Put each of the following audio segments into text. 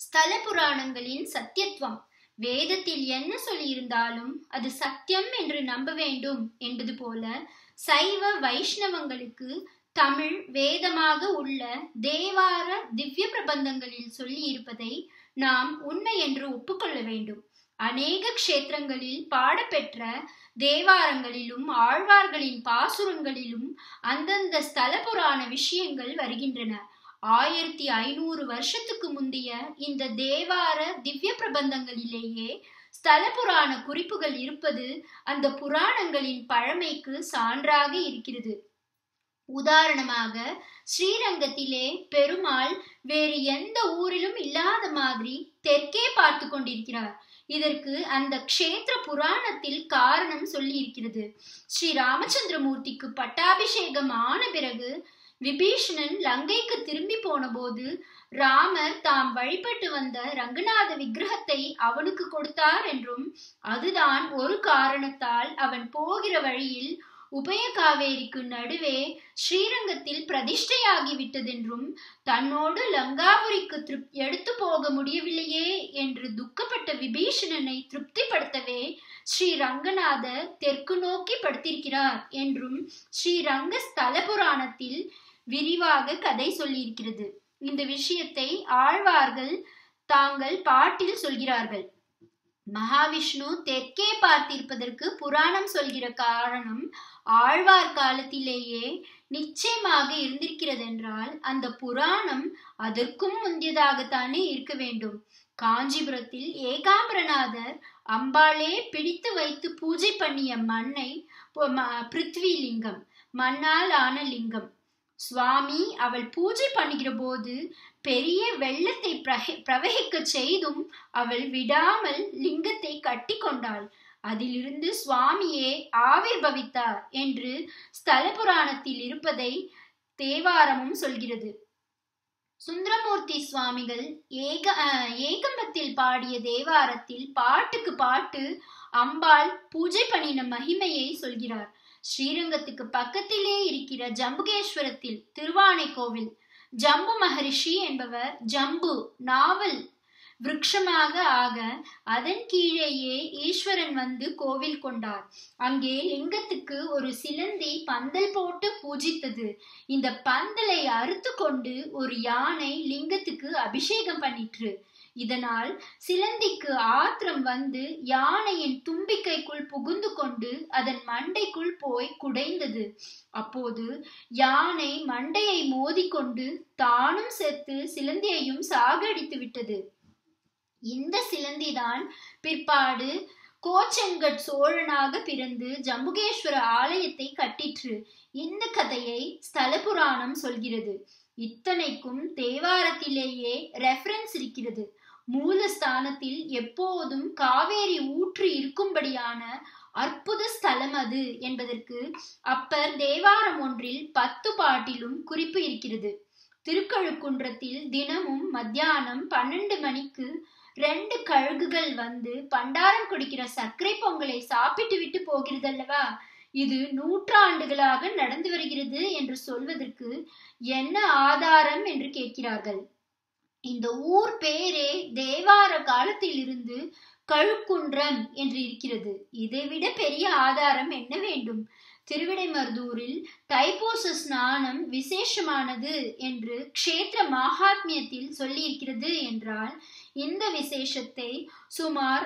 ஸ்தல புராணங்களின் சத்தியத்துவம். வேதத்தில் என்ன சொல்லியிருந்தாலும் அது சத்தியம் என்று நம்ப வேண்டும் என்பது போல சைவ வைஷ்ணவங்களுக்கு தமிழ் வேதமாக உள்ள தேவார திவ்ய பிரபந்தங்களில் சொல்லி இருப்பதை நாம் உண்மை என்று ஒப்புக்கொள்ள வேண்டும். அநேக க்ஷேத்திரங்களில் பாடப்பெற்ற தேவாரங்களிலும் ஆழ்வார்களின் பாசுரங்களிலும் அந்தந்த ஸ்தல புராண விஷயங்கள் வருகின்றன. 1500 வருஷத்துக்கு முந்தைய இந்த தேவார திவ்ய பிரபந்தங்களிலேயே ஸ்தல புராண குறிப்புகள் இருப்பது அந்த புராணங்களின் பழமைக்கு சான்றாக இருக்கிறது. உதாரணமாக, ஸ்ரீரங்கத்திலே பெருமாள் வேறு எந்த ஊரிலும் இல்லாத மாதிரி தெற்கே பார்த்து கொண்டிருக்கிறார். இதற்கு அந்த க்ஷேத்திர புராணத்தில் காரணம் சொல்லி இருக்கிறது. ஸ்ரீ ராமச்சந்திரமூர்த்திக்கு பட்டாபிஷேகம் ஆன பிறகு விபீஷணன் லங்கைக்கு திரும்பி போன போது ராமர் தாம் வழிபட்டு வந்த ரங்கநாத விக்கிரகத்தை அவனுக்கு கொடுத்தார் என்றும், அதுதான் ஒரு காரணத்தால் அவன் போகிற வழியில் உபய காவேரிக்கு நடுவே ஸ்ரீரங்கத்தில் பிரதிஷ்டையாகிவிட்டதென்றும், தன்னோடு லங்காபுரிக்கு எடுத்து போக முடியவில்லையே என்று துக்கப்பட்ட விபீஷணனை திருப்திப்படுத்தவே ஸ்ரீ ரங்கநாதர் தெற்கு நோக்கி படுத்திருக்கிறார் என்றும் ஸ்ரீரங்க ஸ்தல புராணத்தில் விரிவாக கதை சொல்லியிருக்கிறது. இந்த விஷயத்தை ஆழ்வார்கள் தாங்கள் பாட்டில் சொல்கிறார்கள். மகாவிஷ்ணு தெற்கே பார்த்திருப்பதற்கு புராணம் சொல்கிற காரணம் ஆழ்வார் காலத்திலேயே நிச்சயமாக இருந்திருக்கிறது என்றால் அந்த புராணம் அதற்கும் முந்தியதாகத்தானே இருக்க வேண்டும். காஞ்சிபுரத்தில் ஏகாம்பரநாதர் அம்பாளே பிடித்து வைத்து பூஜை பண்ணிய மண்ணை பிருத்வி லிங்கம், மண்ணால் ஆன லிங்கம். சுவாமி அவள் பூஜை பண்ணுகிற போது பெரிய வெள்ளத்தை பிரவகிக்க செய்தும் அவள் விடாமல் லிங்கத்தை கட்டி கொண்டாள். அதிலிருந்து சுவாமியே ஆவிர்பவித்தார் என்று ஸ்தல புராணத்தில் இருப்பதை தேவாரமும் சொல்கிறது. சுந்தரமூர்த்தி சுவாமிகள் ஏகம்பத்தில் பாடிய தேவாரத்தில் பாட்டுக்கு பாட்டு அம்பாள் பூஜை பண்ணின மகிமையை சொல்கிறார். ஸ்ரீரங்கத்துக்கு பக்கத்திலே இருக்கிற ஜம்புகேஸ்வரத்தில் திருவானைக்கோவில் ஜம்பு மகரிஷி என்பவர் ஜம்பு நாவல் விருட்சமாக ஆக அதன் கீழேயே ஈஸ்வரன் வந்து கோவில் கொண்டார். அங்கே லிங்கத்துக்கு ஒரு சிலந்தி பந்தல் போட்டு பூஜித்தது. இந்த பந்தலை அறுத்து கொண்டு ஒரு யானை லிங்கத்துக்கு அபிஷேகம் பண்ணிற்று. இதனால் சிலந்திக்கு ஆத்திரம் வந்து யானையின் தும்பிக்கைக்குள் புகுந்து கொண்டு அதன் மண்டைக்குள் போய் குடைந்தது. அப்போது யானை மண்டையை மோதிக்கொண்டு தானும் செத்து சிலந்தியையும் சாகடித்து விட்டது. இந்த சிலந்திதான் பிற்பாடு கோச்செங்கட் சோழனாக பிறந்து ஜம்புகேஸ்வர ஆலயத்தை கட்டிற்று. இந்த கதையை ஸ்தல புராணம் சொல்கிறது. இத்தனைக்கும் தேவாரத்திலேயே ரெஃபரன்ஸ் இருக்கிறது. மூலஸ்தானத்தில் எப்போதும் காவேரி ஊற்று இருக்கும்படியான அற்புத ஸ்தலம் அது என்பதற்கு அப்பர் தேவாரம் ஒன்றில் 10 பாட்டிலும் குறிப்பு இருக்கிறது. திருக்கழுக்குன்றத்தில் தினமும் மத்தியானம் 12 மணிக்கு 2 கழுகுகள் வந்து பண்டாரம் குடிக்கிற சர்க்கரை பொங்கலை சாப்பிட்டு விட்டு போகிறதல்லவா? இது நூற்றாண்டுகளாக நடந்து வருகிறது என்று சொல்வதற்கு என்ன ஆதாரம் என்று கேட்கிறார்கள். இந்த ஊர் பேரே தேவார காலத்தில் இருந்து கழுக்குன்றம் என்று இருக்கிறது. இதைவிட பெரிய ஆதாரம் என்ன வேண்டும்? திருவிடைமருதூரில் தைப்பூச ஸ்நானம் விசேஷமானது என்று க்ஷேத்திர மகாத்மியத்தில் சொல்லி இருக்கிறது என்றால், இந்த விசேஷத்தை சுமார்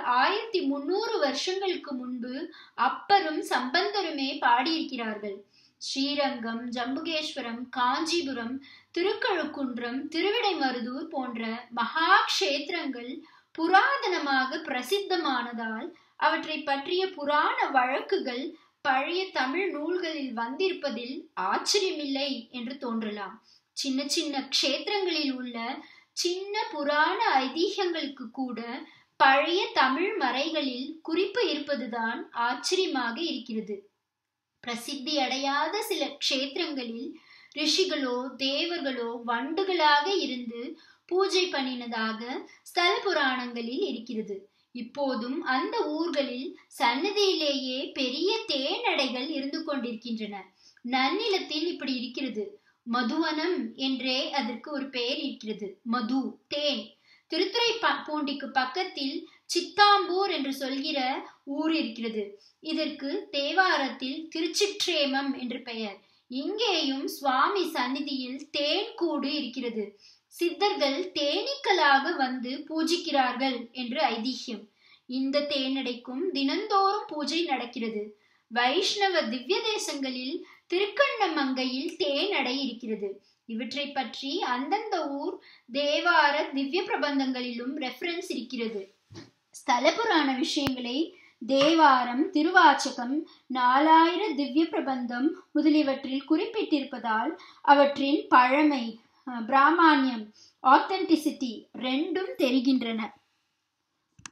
1300 வருஷங்களுக்கு முன்பு அப்பரும் சம்பந்தருமே பாடியிருக்கிறார்கள். ஸ்ரீரங்கம், ஜம்புகேஸ்வரம், காஞ்சிபுரம், திருக்கழுக்குன்றம், திருவிடைமருதூர் போன்ற மகா க்ஷேத்திரங்கள் புராதனமாக பிரசித்தமானதால் அவற்றை பற்றிய புராண வழக்குகள் பழைய தமிழ் நூல்களில் வந்திருப்பதில் ஆச்சரியமில்லை என்று தோன்றலாம். சின்ன சின்ன க்ஷேத்திரங்களில் உள்ள சின்ன புராண ஐதீகங்களுக்கு கூட பழைய தமிழ் மறைகளில் குறிப்பு இருப்பதுதான் ஆச்சரியமாக இருக்கிறது. பிரசித்தி அடையாத சில க்ஷேத்திரங்களில் ரிஷிகளோ தேவர்களோ வண்டுகளாக இருந்து பூஜை பண்ணினதாக ஸ்தல புராணங்களில் இருக்கிறது. இப்போதும் அந்த ஊர்களில் சன்னதியிலேயே பெரிய தேனடைகள் இருந்து கொண்டிருக்கின்றன. நன்னிலத்தில் இப்படி இருக்கிறது. மதுவனம் என்றே அதற்கு ஒரு பெயர் இருக்கிறது. மது, தேன். திருத்துறைப்பூண்டிக்கு பக்கத்தில் சித்தாம்பூர் என்று சொல்கிற ஊர் இருக்கிறது. இதற்கு தேவாரத்தில் திருச்சிற்றேமம் என்று பெயர். இங்கேயும் சுவாமி சந்நிதியில் தேன் கூடு இருக்கிறது. சித்தர்கள் தேனீக்களாக வந்து பூஜிக்கிறார்கள் என்று ஐதீகம். இந்த தேனடைக்கும் தினந்தோறும் பூஜை நடக்கிறது. வைஷ்ணவ திவ்ய தேசங்களில் திருக்கண்ணமங்கையில் தேனடை இருக்கிறது. இவற்றை பற்றி அந்தந்த ஊர் தேவார திவ்ய பிரபந்தங்களிலும் ரெஃபரன்ஸ் இருக்கிறது. ஸ்தல புராண விஷயங்களை தேவாரம், திருவாச்சகம், 4000 திவ்ய பிரபந்தம் முதலியவற்றில் குறிப்பிட்டிருப்பதால் அவற்றின் பழமை, பிராமான்யம், ஆத்தென்டிசிட்டி ரெண்டும் தெரிகின்றன.